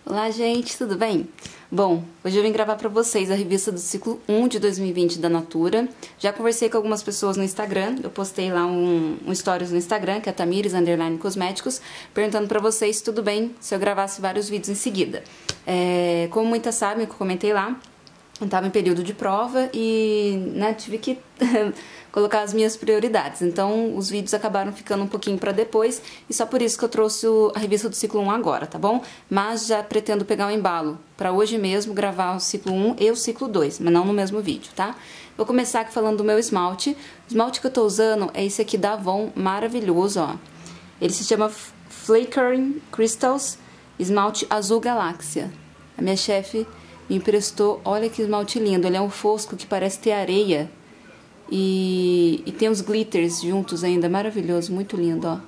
Olá, gente, tudo bem? Bom, hoje eu vim gravar pra vocês a revista do ciclo 1 de 2020 da Natura. Já conversei com algumas pessoas no Instagram, eu postei lá um stories no Instagram, que é Tamires_Cosméticos, perguntando pra vocês se tudo bem se eu gravasse vários vídeos em seguida. Como muitas sabem, que eu comentei lá, eu estava em período de prova e tive que colocar as minhas prioridades. Então, os vídeos acabaram ficando um pouquinho para depois e só por isso que eu trouxe a revista do ciclo 1 agora, tá bom? Mas já pretendo pegar um embalo para hoje mesmo gravar o ciclo 1 e o ciclo 2, mas não no mesmo vídeo, tá? Vou começar aqui falando do meu esmalte. O esmalte que eu tô usando é esse aqui da Avon, maravilhoso, ó. Ele se chama Flackering Crystals Esmalte Azul Galáxia. A minha chefe me emprestou, olha que esmalte lindo, ele é um fosco que parece ter areia e tem os glitters juntos ainda, maravilhoso, muito lindo, ó.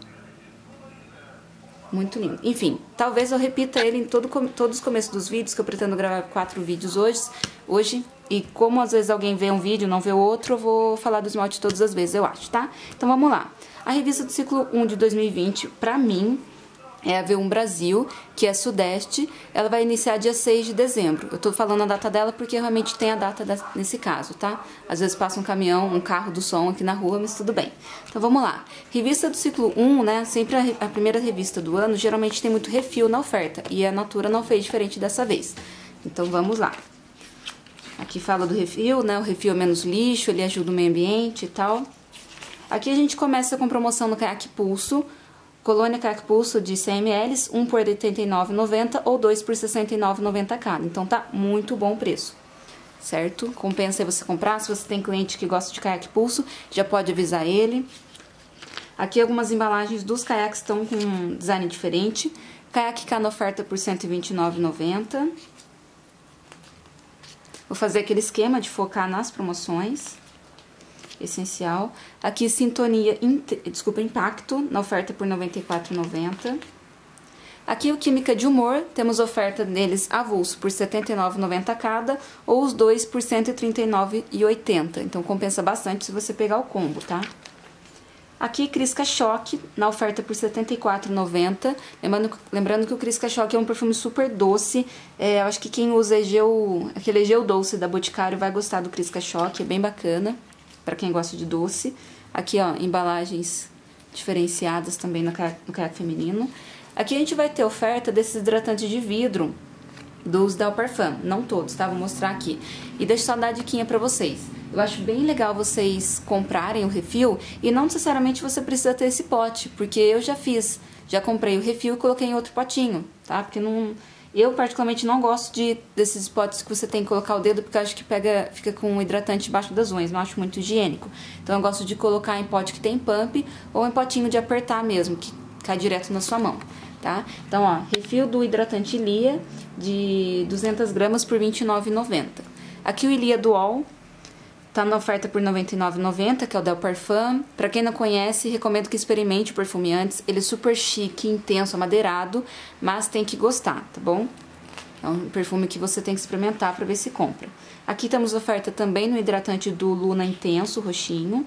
Muito lindo. Enfim, talvez eu repita ele em todos os começos dos vídeos, que eu pretendo gravar 4 vídeos hoje. E como às vezes alguém vê um vídeo e não vê o outro, eu vou falar do esmalte todas as vezes, eu acho, tá? Então vamos lá. A revista do ciclo 1 de 2020, pra mim, é a V1 Brasil, que é Sudeste. Ela vai iniciar dia 6 de dezembro. Eu tô falando a data dela porque realmente tem a data nesse caso, tá? Às vezes passa um caminhão, um carro do som aqui na rua, mas tudo bem. Então vamos lá. Revista do ciclo 1, né? Sempre a primeira revista do ano, geralmente tem muito refil na oferta. E a Natura não fez diferente dessa vez. Então vamos lá. Aqui fala do refil, né? O refil é menos lixo, ele ajuda o meio ambiente e tal. Aqui a gente começa com promoção no Caiaque Pulso. Colônia Caiaque Pulso de 100 ml, 1 por R$ 89,90 ou 2 por R$ 69,90 cada. Então tá muito bom o preço, certo? Compensa aí você comprar. Se você tem cliente que gosta de Caiaque Pulso, já pode avisar ele. Aqui algumas embalagens dos caiaques estão com um design diferente. Caiaque K na oferta por R$ 129,90. Vou fazer aquele esquema de focar nas promoções. Essencial. Aqui Sintonia, Impacto, na oferta por R$ 94,90. Aqui o Química de Humor, temos oferta deles avulso por R$ 79,90 cada, ou os dois por R$ 139,80. Então compensa bastante se você pegar o combo, tá? Aqui Crisca Choque, na oferta por R$ 74,90. Lembrando que o Crisca Choque é um perfume super doce. Eu acho que quem usa aquele Egeu Doce da Boticário vai gostar do Crisca Choque, é bem bacana. Para quem gosta de doce. Aqui, ó, embalagens diferenciadas também no caiaque feminino. Aqui a gente vai ter oferta desses hidratantes de vidro dos Del Parfum. Não todos, tá? Vou mostrar aqui. E deixa só dar uma diquinha pra vocês. Eu acho bem legal vocês comprarem o refil e não necessariamente você precisa ter esse pote, porque eu já comprei o refil e coloquei em outro potinho, tá? Porque não... Eu, particularmente, não gosto desses potes que você tem que colocar o dedo, porque eu acho que fica com um hidratante debaixo das unhas, não acho muito higiênico. Então, eu gosto de colocar em pote que tem pump ou em potinho de apertar mesmo, que cai direto na sua mão, tá? Então, ó, refil do hidratante Ilia de 200 gramas por R$ 29,90. Aqui o Ilia Dual tá na oferta por R$ 99,90, que é o Del Parfum. Pra quem não conhece, recomendo que experimente o perfume antes. Ele é super chique, intenso, amadeirado, mas tem que gostar, tá bom? É um perfume que você tem que experimentar pra ver se compra. Aqui temos oferta também no hidratante do Luna Intenso, roxinho.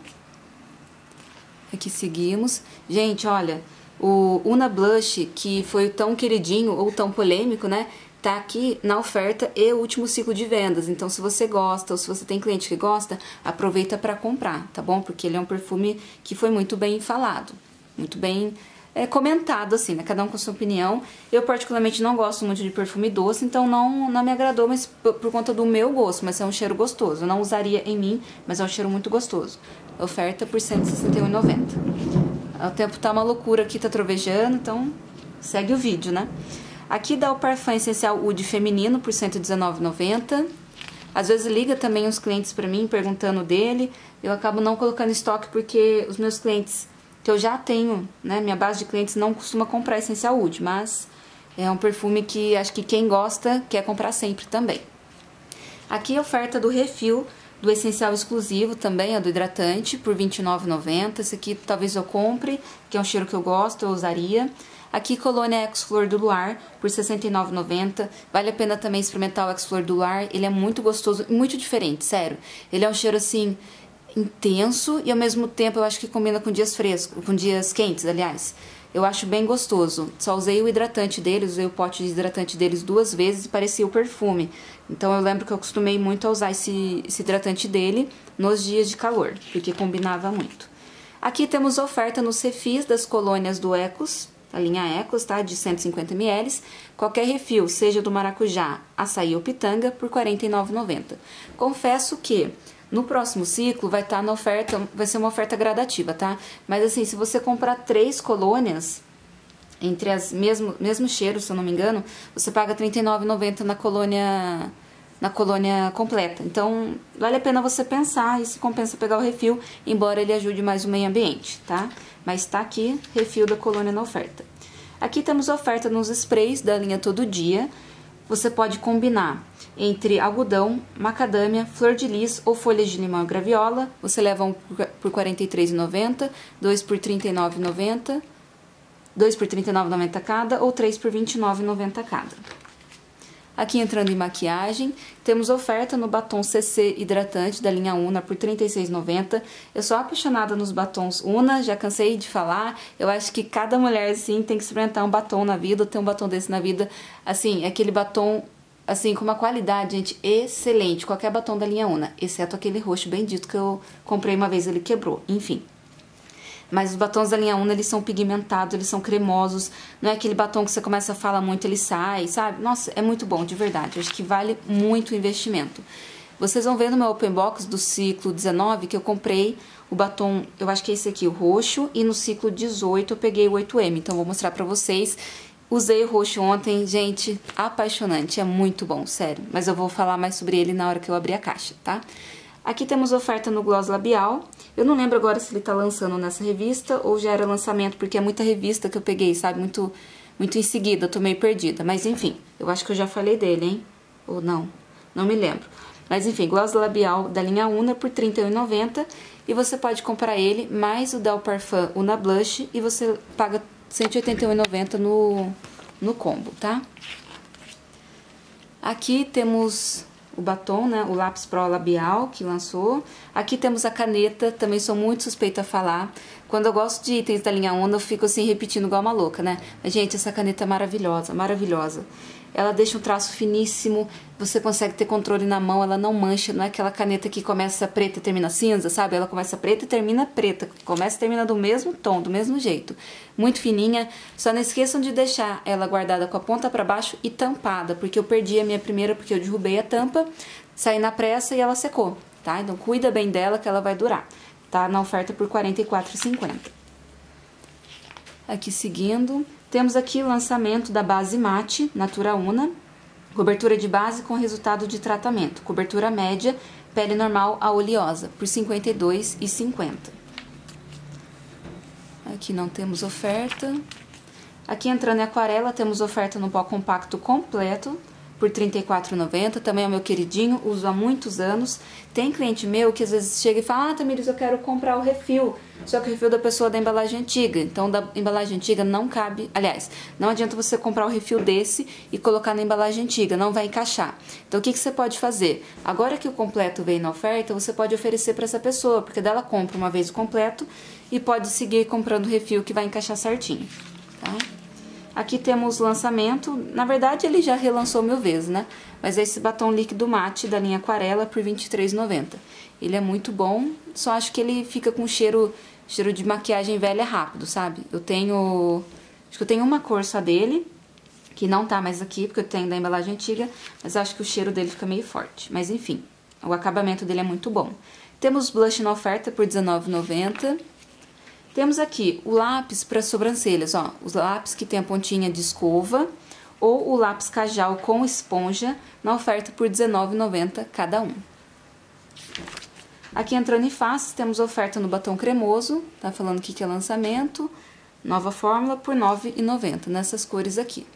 Aqui seguimos. Gente, olha, o Una Blush, que foi tão queridinho ou tão polêmico, né? Tá aqui na oferta e o último ciclo de vendas. Então, se você gosta ou se você tem cliente que gosta, aproveita para comprar, tá bom? Porque ele é um perfume que foi muito bem falado, muito bem comentado, assim, né? Cada um com sua opinião. Eu, particularmente, não gosto muito de perfume doce, então não me agradou, mas por conta do meu gosto. Mas é um cheiro gostoso. Eu não usaria em mim, mas é um cheiro muito gostoso. Oferta por R$ 161,90. O tempo tá uma loucura aqui, tá trovejando, então segue o vídeo, né? Aqui dá o Parfum Essencial Oud feminino por R$ 119,90. Às vezes liga também os clientes pra mim perguntando dele. Eu acabo não colocando estoque porque os meus clientes que eu já tenho, né, minha base de clientes não costuma comprar Essencial Oud, mas é um perfume que acho que quem gosta quer comprar sempre também. Aqui a oferta do refil do Essencial Exclusivo também, é do hidratante, por R$ 29,90. Esse aqui talvez eu compre, que é um cheiro que eu gosto, eu usaria. Aqui Colônia Ex Flor do Luar por R$ 69,90. Vale a pena também experimentar o Ex Flor do Luar. Ele é muito gostoso e muito diferente, sério. Ele é um cheiro assim intenso e ao mesmo tempo eu acho que combina com dias frescos, com dias quentes, aliás. eu acho bem gostoso. Só usei o hidratante deles, usei o pote de hidratante deles 2 vezes e parecia o perfume. Então eu lembro que eu acostumei muito a usar esse hidratante dele nos dias de calor, porque combinava muito. Aqui temos oferta nos refis das colônias do Ecos, a linha Ecos, tá? De 150 ml. Qualquer refil, seja do maracujá, açaí ou pitanga, por R$ 49,90. Confesso que no próximo ciclo vai estar na oferta, vai ser uma oferta gradativa, tá? Mas assim, se você comprar 3 colônias, entre as mesmo cheiro, se eu não me engano, você paga R$ 39,90 na colônia completa. Então, vale a pena você pensar e se compensa pegar o refil, embora ele ajude mais o meio ambiente, tá? Mas tá aqui, refil da colônia na oferta. Aqui temos oferta nos sprays da linha Todo Dia. Você pode combinar entre algodão, macadâmia, flor de lis ou folhas de limão e graviola. Você leva um por R$ 43,90, 2 por R$ 39,90, 2 por R$ 39,90 cada ou 3 por R$ 29,90 cada. Aqui entrando em maquiagem, temos oferta no batom CC hidratante da linha Una por R$ 36,90. Eu sou apaixonada nos batons Una, já cansei de falar. Eu acho que cada mulher, assim, tem que experimentar um batom na vida, ter um batom desse na vida. Assim, é aquele batom, assim, com uma qualidade, gente, excelente. Qualquer batom da linha Una, exceto aquele roxo bendito que eu comprei uma vez, ele quebrou. Enfim. Mas os batons da linha Una, eles são pigmentados, eles são cremosos. Não é aquele batom que você começa a falar muito, ele sai, sabe? Nossa, é muito bom, de verdade. Eu acho que vale muito o investimento. Vocês vão ver no meu open box do ciclo 19 que eu comprei o batom, eu acho que é esse aqui, o roxo. E no ciclo 18 eu peguei o 8M, então vou mostrar pra vocês. Usei o roxo ontem, gente, apaixonante, é muito bom, sério. Mas eu vou falar mais sobre ele na hora que eu abrir a caixa, tá? Aqui temos oferta no gloss labial. Eu não lembro agora se ele tá lançando nessa revista ou já era lançamento, porque é muita revista que eu peguei, sabe? Muito em seguida, eu tô meio perdida. Mas enfim, eu acho que eu já falei dele, hein? Ou não? Não me lembro. Mas enfim, gloss labial da linha Una por R$ 31,90. E você pode comprar ele mais o Del Parfum Una Blush e você paga R$ 181,90 no combo, tá? Aqui temos o batom, né, o Lápis Pro Labial, que lançou. Aqui temos a caneta, também sou muito suspeita a falar. Quando eu gosto de itens da linha Una, eu fico assim repetindo igual uma louca, né? Mas, gente, essa caneta é maravilhosa, maravilhosa. Ela deixa um traço finíssimo, você consegue ter controle na mão, ela não mancha, não é aquela caneta que começa preta e termina cinza, sabe? Ela começa preta e termina preta, começa e termina do mesmo tom, do mesmo jeito. Muito fininha, só não esqueçam de deixar ela guardada com a ponta pra baixo e tampada, porque eu perdi a minha primeira porque eu derrubei a tampa, saí na pressa e ela secou, tá? Então cuida bem dela que ela vai durar. Tá na oferta por R$ 44,50. Aqui seguindo, temos aqui o lançamento da base mate Natura Una, cobertura de base com resultado de tratamento, cobertura média, pele normal a oleosa, por R$ 52,50. Aqui não temos oferta. Aqui entrando em aquarela, temos oferta no pó compacto completo, por R$ 34,90, também é o meu queridinho, uso há muitos anos. Tem cliente meu que às vezes chega e fala: ah, Tamires, eu quero comprar o refil, só que o refil da pessoa é da embalagem antiga, então da embalagem antiga não cabe, aliás, não adianta você comprar o refil desse e colocar na embalagem antiga, não vai encaixar. Então o que você pode fazer? Agora que o completo veio na oferta, você pode oferecer para essa pessoa, porque dela compra uma vez o completo e pode seguir comprando o refil que vai encaixar certinho, tá? Aqui temos lançamento, na verdade ele já relançou 1000 vezes, né? Mas é esse batom líquido mate da linha Aquarela por R$ 23,90. Ele é muito bom, só acho que ele fica com cheiro de maquiagem velha rápido, sabe? Acho que eu tenho uma cor só dele, que não tá mais aqui, porque eu tenho da embalagem antiga, mas acho que o cheiro dele fica meio forte. Mas enfim, o acabamento dele é muito bom. Temos blush na oferta por R$ 19,90. Temos aqui o lápis para sobrancelhas, ó, os lápis que tem a pontinha de escova ou o lápis Kajal com esponja na oferta por R$ 19,90 cada um. Aqui entrando em faces, temos oferta no batom cremoso, tá falando aqui que é lançamento, nova fórmula por R$ 9,90, nessas cores aqui.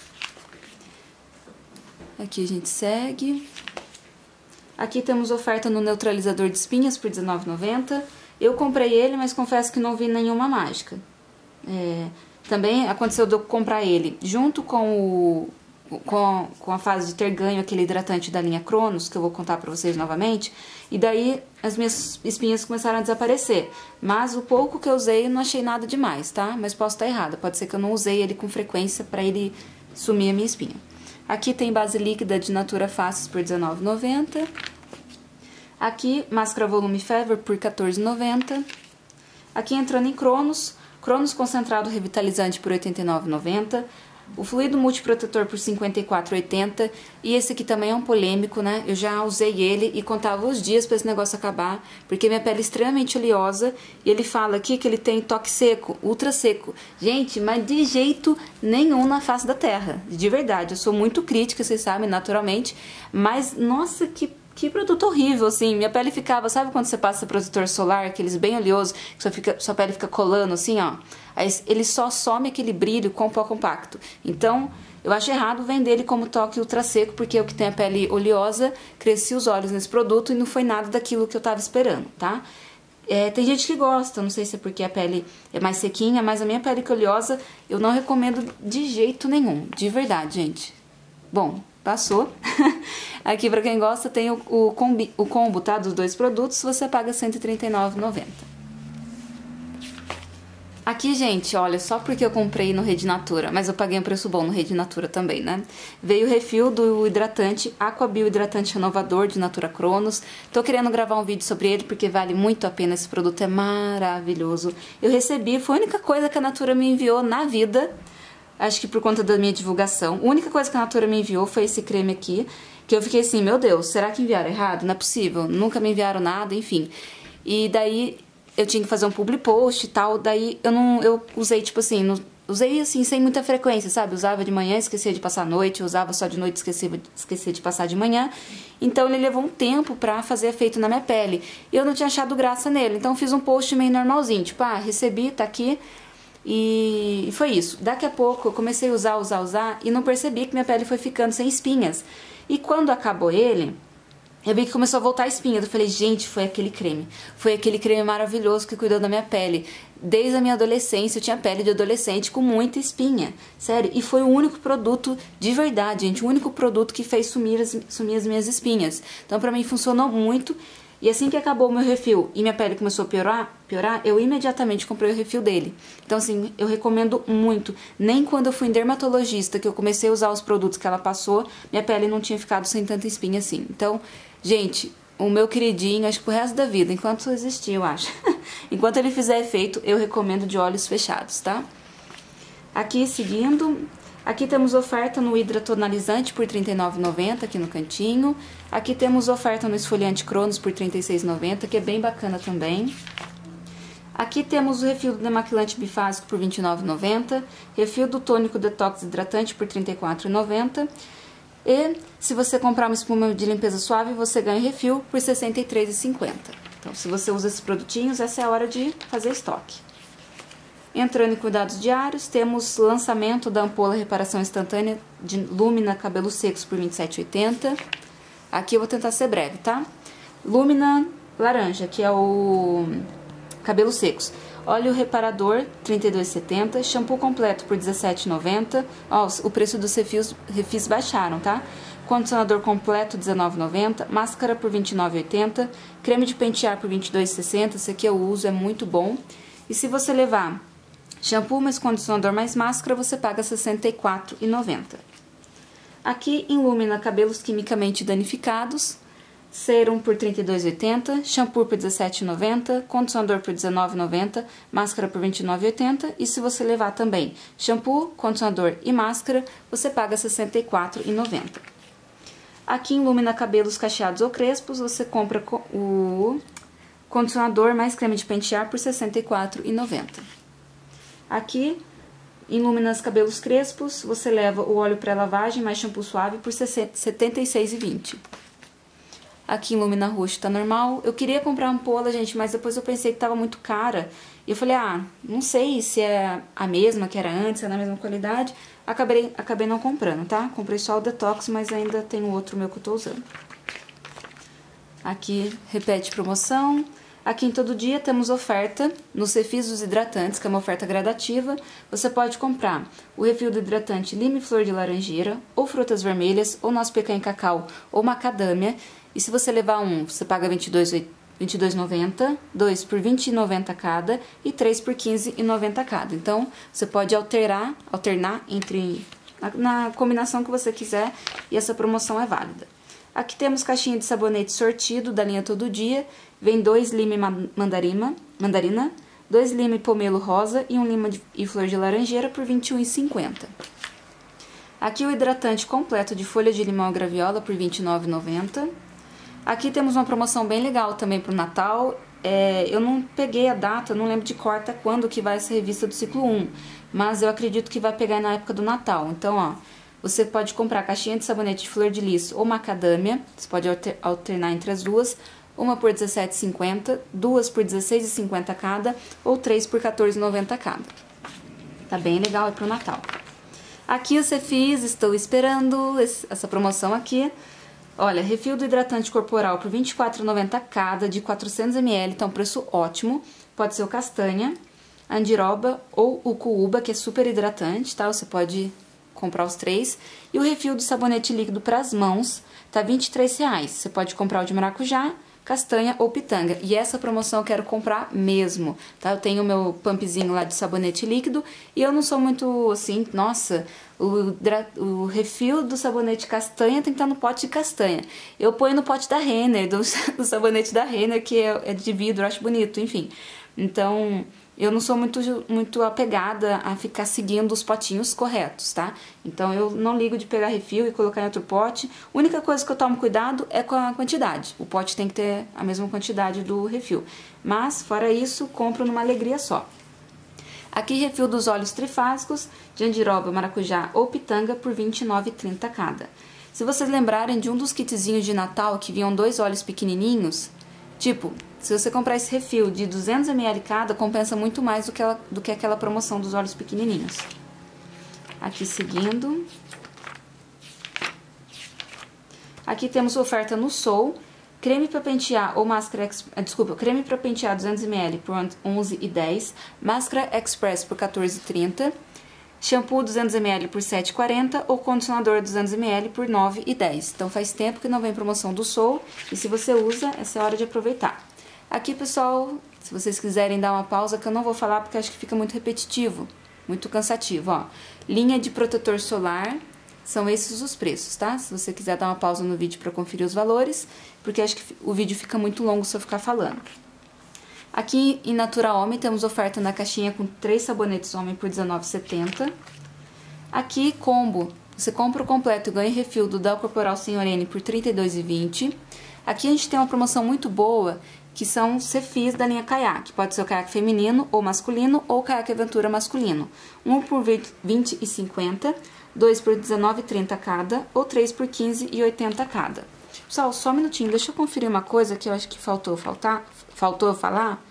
Aqui a gente segue. Aqui temos oferta no neutralizador de espinhas por R$ 19,90. Eu comprei ele, mas confesso que não vi nenhuma mágica. Também aconteceu de eu comprar ele junto com com a fase de ter ganho aquele hidratante da linha Cronos, que eu vou contar pra vocês novamente, e daí as minhas espinhas começaram a desaparecer. Mas o pouco que eu usei, eu não achei nada demais, tá? Mas posso estar errada, pode ser que eu não usei ele com frequência pra ele sumir a minha espinha. Aqui tem base líquida de Natura Faces por R$19,90. Aqui, máscara volume Fever por R$14,90. Aqui entrando em Cronos concentrado revitalizante por R$89,90. O fluido multiprotetor por R$54,80. E esse aqui também é um polêmico, né? Eu já usei ele e contava os dias para esse negócio acabar, porque minha pele é extremamente oleosa. E ele fala aqui que ele tem toque seco, ultra seco. Gente, mas de jeito nenhum na face da terra. De verdade, eu sou muito crítica, vocês sabem, naturalmente. Mas, nossa, que produto horrível, assim. Minha pele ficava, sabe quando você passa protetor solar, aqueles bem oleosos, que sua pele fica colando assim, ó? Aí ele só some aquele brilho com pó compacto. Então, eu acho errado vender ele como toque ultra seco, porque eu que tenho a pele oleosa, cresci os olhos nesse produto e não foi nada daquilo que eu tava esperando, tá? Tem gente que gosta, não sei se é porque a pele é mais sequinha, mas a minha pele que é oleosa, eu não recomendo de jeito nenhum, de verdade, gente. Bom, passou. Aqui, pra quem gosta, tem o combo, tá? Dos dois produtos, você paga R$139,90. Aqui, gente, olha, só porque eu comprei no Rede Natura, mas eu paguei um preço bom no Rede Natura também, né? Veio o refil do hidratante Aquabio Hidratante Renovador de Natura Cronos. Tô querendo gravar um vídeo sobre ele porque vale muito a pena, esse produto é maravilhoso. Eu recebi, foi a única coisa que a Natura me enviou na vida, acho que por conta da minha divulgação. A única coisa que a Natura me enviou foi esse creme aqui, que eu fiquei assim, meu Deus, será que enviaram errado? Não é possível, nunca me enviaram nada, enfim. E daí eu tinha que fazer um public post e tal, daí eu usei tipo assim, usei assim sem muita frequência, sabe? Usava de manhã, esquecia de passar a noite, usava só de noite, esquecia de passar de manhã. Então ele levou um tempo pra fazer efeito na minha pele. E eu não tinha achado graça nele, então fiz um post meio normalzinho, tipo, recebi, tá aqui. E foi isso. Daqui a pouco eu comecei a usar e não percebi que minha pele foi ficando sem espinhas. E quando acabou ele, eu vi que começou a voltar a espinha. Eu falei, gente, foi aquele creme. Foi aquele creme maravilhoso que cuidou da minha pele. Desde a minha adolescência, eu tinha pele de adolescente com muita espinha. Sério. E foi o único produto, de verdade, gente, o único produto que fez sumir as minhas espinhas. Então, pra mim, funcionou muito. E assim que acabou o meu refil e minha pele começou a piorar, eu imediatamente comprei o refil dele. Então, assim, eu recomendo muito. Nem quando eu fui em dermatologista, que eu comecei a usar os produtos que ela passou, minha pele não tinha ficado sem tanta espinha assim. Então, gente, o meu queridinho, acho que pro resto da vida, enquanto existir, eu acho. Enquanto ele fizer efeito, eu recomendo de olhos fechados, tá? Aqui, seguindo, aqui temos oferta no hidratonalizante por R$ 39,90 aqui no cantinho. Aqui temos oferta no esfoliante Cronos por R$ 36,90, que é bem bacana também. Aqui temos o refil do demaquilante bifásico por R$ 29,90. Refil do tônico detox hidratante por R$ 34,90. E se você comprar uma espuma de limpeza suave, você ganha refil por R$ 63,50. Então, se você usa esses produtinhos, essa é a hora de fazer estoque. Entrando em cuidados diários, temos lançamento da ampola reparação instantânea de Lumina cabelos secos por R$ 27,80. Aqui eu vou tentar ser breve, tá? Lumina laranja, que é o cabelos secos. Óleo reparador, R$ 32,70. Shampoo completo por R$ 17,90. Ó, o preço dos refis baixaram, tá? Condicionador completo, R$ 19,90. Máscara por R$ 29,80. Creme de pentear por R$ 22,60. Esse aqui eu uso, é muito bom. E se você levar shampoo mais condicionador mais máscara, você paga R$ 64,90. Aqui em Lumina cabelos quimicamente danificados, Serum por R$ 32,80, shampoo por R$ 17,90, condicionador por R$ 19,90, máscara por R$ 29,80 e se você levar também shampoo, condicionador e máscara, você paga R$ 64,90. Aqui em Lumina cabelos cacheados ou crespos, você compra o condicionador mais creme de pentear por R$ 64,90. Aqui em Luminas cabelos crespos, você leva o óleo pré-lavagem mais shampoo suave por R$ 76,20. Aqui em Lumina roxo tá normal. Eu queria comprar ampola, gente, mas depois eu pensei que tava muito cara. E eu falei, não sei se é a mesma que era antes, se é da mesma qualidade. Acabei não comprando, tá? Comprei só o Detox, mas ainda tem o outro meu que eu tô usando. Aqui, repete promoção. Aqui em Todo Dia temos oferta nos refis dos hidratantes, que é uma oferta gradativa. Você pode comprar o refil do hidratante Lime e Flor de Laranjeira, ou frutas vermelhas, ou nosso pecan e cacau, ou macadâmia. E se você levar um, você paga R$ 22,90, 2 por R$ 20,90 cada e 3 por R$ 15,90 cada. Então, você pode alternar entre na combinação que você quiser e essa promoção é válida. Aqui temos caixinha de sabonete sortido da linha Todo Dia. Vem 2 lime mandarina, 2 lime pomelo rosa e 1 lime e flor de laranjeira por R$ 21,50. Aqui o hidratante completo de folha de limão e graviola por R$ 29,90. Aqui temos uma promoção bem legal também para o Natal. Eu não peguei a data, não lembro de cor até quando que vai essa revista do ciclo 1, mas eu acredito que vai pegar na época do Natal. Então, ó, você pode comprar caixinha de sabonete de flor de lis ou macadâmia, você pode alternar entre as duas, uma por R$ 17,50, duas por R$ 16,50 cada ou 3 por R$ 14,90 cada. Tá bem legal, é pro Natal. Aqui os refis, estou esperando essa promoção aqui. Olha, refil do hidratante corporal por R$ 24,90 cada, de 400 ml, então preço ótimo. Pode ser o castanha, andiroba ou o cuúba, que é super hidratante, tá? Você pode comprar os 3. E o refil do sabonete líquido para as mãos tá R$ 23,00. Você pode comprar o de maracujá, castanha ou pitanga. E essa promoção eu quero comprar mesmo, tá? Eu tenho o meu pumpzinho lá de sabonete líquido e eu não sou muito assim, nossa, o refil do sabonete castanha tem que estar no pote de castanha. Eu ponho no pote da Renner, do sabonete da Renner, que é de vidro, eu acho bonito, enfim. Então, eu não sou muito apegada a ficar seguindo os potinhos corretos, tá? Então, eu não ligo de pegar refil e colocar em outro pote. A única coisa que eu tomo cuidado é com a quantidade. O pote tem que ter a mesma quantidade do refil. Mas, fora isso, compro numa alegria só. Aqui, refil dos óleos trifásicos, de andiroba, maracujá ou pitanga por R$ 29,30 cada. Se vocês lembrarem de um dos kitzinhos de Natal que vinham 2 óleos pequenininhos, tipo, se você comprar esse refil de 200 ml cada, compensa muito mais do que aquela promoção dos óleos pequenininhos. Aqui seguindo. Aqui temos oferta no Sol. Creme para pentear ou máscara... creme para pentear 200 ml por R$ 11,10. Máscara Express por R$ 14,30. Shampoo 200 ml por R$ 7,40 ou condicionador 200 ml por R$ 9,10. Então faz tempo que não vem promoção do Sol e se você usa, essa é a hora de aproveitar. Aqui, pessoal, se vocês quiserem dar uma pausa, que eu não vou falar porque acho que fica muito repetitivo, muito cansativo, ó. Linha de protetor solar, são esses os preços, tá? Se você quiser dar uma pausa no vídeo para conferir os valores, porque acho que o vídeo fica muito longo se eu ficar falando. Aqui em Natura Homem temos oferta na caixinha com 3 sabonetes Homem por R$19,70. Aqui, combo, você compra o completo e ganha refil do Dell Corporal Senhorene por R$32,20. Aqui a gente tem uma promoção muito boa, que são os refis da linha caiaque. Pode ser o caiaque feminino ou masculino, ou o caiaque aventura masculino. Um por R$20,50, 2 por R$19,30 cada, ou 3 por R$15,80 cada. Pessoal, só um minutinho, deixa eu conferir uma coisa que eu acho que faltou eu falar.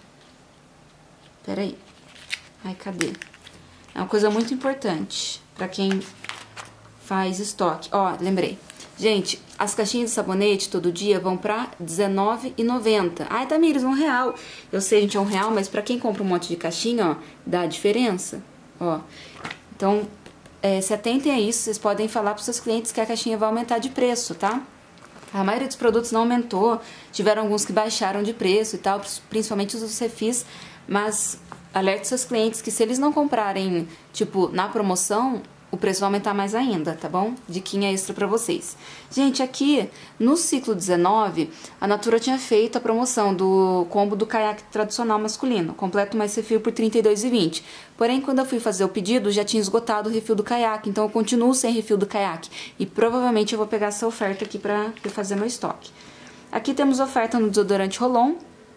Peraí. Ai, cadê? É uma coisa muito importante pra quem faz estoque. Ó, lembrei. Gente, as caixinhas de sabonete todo dia vão pra R$19,90. Ai, Tamires, R$1. Eu sei, gente, é R$1, mas pra quem compra um monte de caixinha, ó, dá a diferença. Ó, então, se atentem a isso. Vocês podem falar pros seus clientes que a caixinha vai aumentar de preço, tá? A maioria dos produtos não aumentou. Tiveram alguns que baixaram de preço e tal, principalmente os refis. Mas alerte seus clientes que se eles não comprarem, tipo, na promoção, o preço vai aumentar mais ainda, tá bom? Diquinha extra pra vocês. Gente, aqui no ciclo 19, a Natura tinha feito a promoção do combo do caiaque tradicional masculino, completo mais refil por R$ 32,20. Porém, quando eu fui fazer o pedido, já tinha esgotado o refil do caiaque, então eu continuo sem refil do caiaque. E provavelmente eu vou pegar essa oferta aqui pra fazer meu estoque. Aqui temos oferta no desodorante Rolon.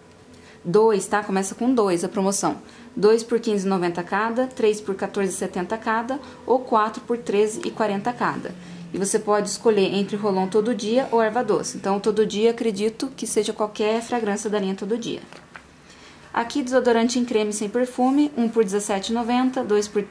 2, tá? Começa com 2 a promoção. 2 por R$ 15,90 cada, 3 por R$ 14,70 cada ou 4 por R$ 13,40 cada. E você pode escolher entre Rolon Todo Dia ou Erva Doce. Então, Todo Dia, acredito que seja qualquer fragrância da linha Todo Dia. Aqui, desodorante em creme sem perfume, 1 por R$ 17,90, 2 por R$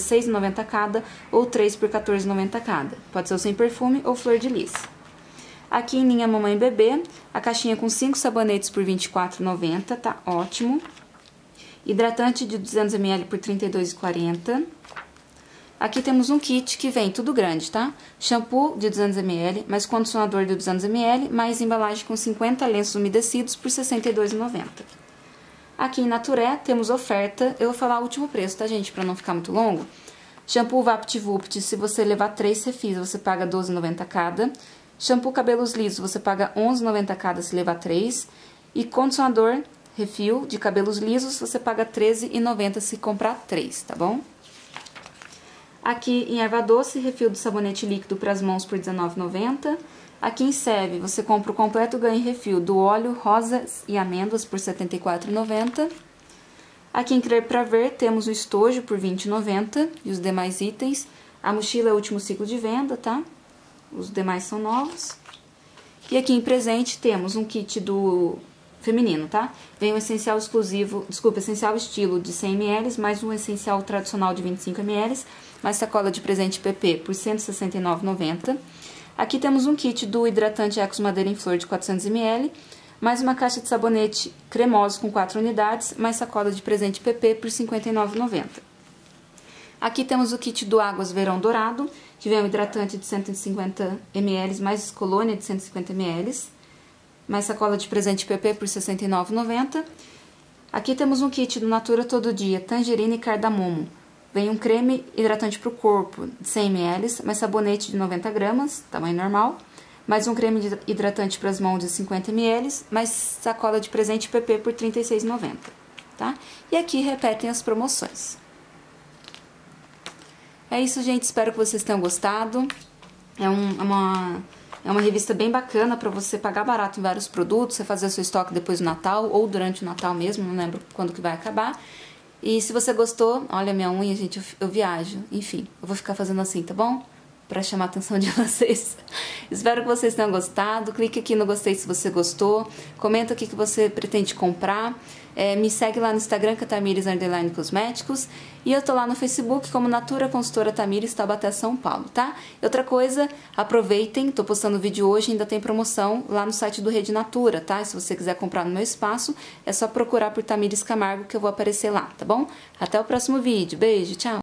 16,90 cada ou 3 por R$ 14,90 cada. Pode ser o sem perfume ou flor de lis. Aqui em linha Mamãe e Bebê, a caixinha com 5 sabonetes por R$ 24,90, tá ótimo. Hidratante de 200 ml por R$ 32,40. Aqui temos um kit que vem tudo grande, tá? Shampoo de 200 ml, mais condicionador de 200 ml, mais embalagem com 50 lenços umedecidos por R$ 62,90. Aqui em Naturé temos oferta, eu vou falar o último preço, tá, gente? Pra não ficar muito longo. Shampoo VaptVupt, se você levar 3 refis, você paga R$ 12,90 cada. Shampoo cabelos lisos, você paga R$ 11,90 cada se levar 3. E condicionador refil de cabelos lisos, você paga R$ 13,90 se comprar 3, tá bom? Aqui em erva doce, refil de sabonete líquido para as mãos por R$ 19,90. Aqui em Seve, você compra o completo ganho refil do óleo rosas e amêndoas por R$ 74,90. Aqui em Crer Pra Ver, temos o estojo por R$ 20,90 e os demais itens. A mochila é o último ciclo de venda, tá? Os demais são novos. E aqui em presente temos um kit do feminino, tá? Vem um essencial exclusivo, essencial estilo de 100 ml, mais um essencial tradicional de 25 ml, mais sacola de presente PP por R$ 169,90. Aqui temos um kit do hidratante Ecos Madeira em Flor de 400 ml, mais uma caixa de sabonete cremoso com 4 unidades, mais sacola de presente PP por R$ 59,90. Aqui temos o kit do Águas Verão Dourado, que vem um hidratante de 150 ml, mais colônia de 150 ml, mais sacola de presente PP por R$ 69,90. Aqui temos um kit do Natura Todo Dia, tangerina e cardamomo. Vem um creme hidratante para o corpo de 100 ml, mais sabonete de 90 gramas, tamanho normal. Mais um creme hidratante para as mãos de 50 ml, mais sacola de presente PP por R$ 36,90, tá? E aqui repetem as promoções. É isso, gente. Espero que vocês tenham gostado. É uma revista bem bacana para você pagar barato em vários produtos, você fazer seu estoque depois do Natal ou durante o Natal mesmo, não lembro quando que vai acabar. E se você gostou, olha a minha unha, gente, eu viajo. Enfim, eu vou ficar fazendo assim, tá bom? Pra chamar a atenção de vocês. Espero que vocês tenham gostado. Clique aqui no gostei se você gostou. Comenta o que você pretende comprar. Me segue lá no Instagram, que é Tamires_Cosméticos. E eu tô lá no Facebook como Natura Consultora Tamires, Taubaté, São Paulo, tá? E outra coisa, aproveitem, tô postando vídeo hoje, ainda tem promoção lá no site do Rede Natura, tá? Se você quiser comprar no meu espaço, é só procurar por Tamires Camargo que eu vou aparecer lá, tá bom? Até o próximo vídeo. Beijo, tchau!